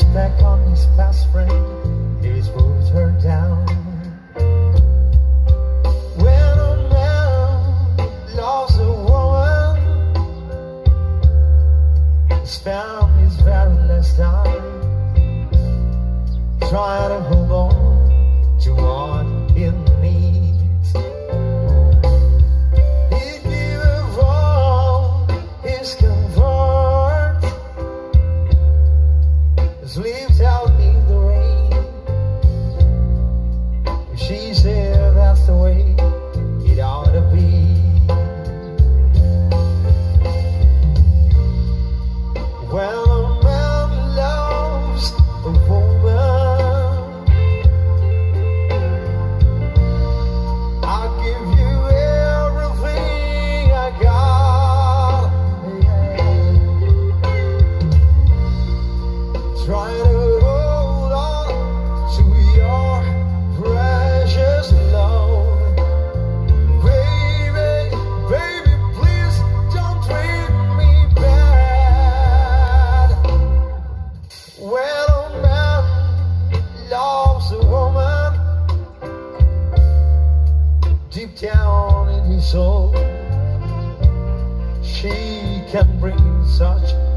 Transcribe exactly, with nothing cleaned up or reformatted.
back on his best friend, he's put her down. When a man loves a woman, he's found his very last time, try to hold on to what he needs. He gave her all his comfort, has lived out in the rain. She said that's the way it ought to be. Well, a man loves a woman, I'll give you everything I got. Try to hold on to your precious love. Baby, baby, please don't treat me bad. Well, a man loves a woman deep down in his soul. She can bring such